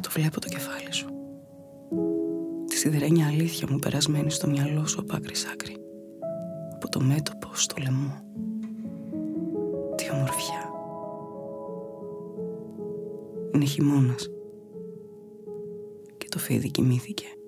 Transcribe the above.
Το βλέπω το κεφάλι σου. Τη σιδερένια αλήθεια μου περασμένη στο μυαλό σου από άκρη σ' άκρη. Από το μέτωπο στο λαιμό. Τι ομορφιά. Είναι χειμώνας και το φίδι κοιμήθηκε.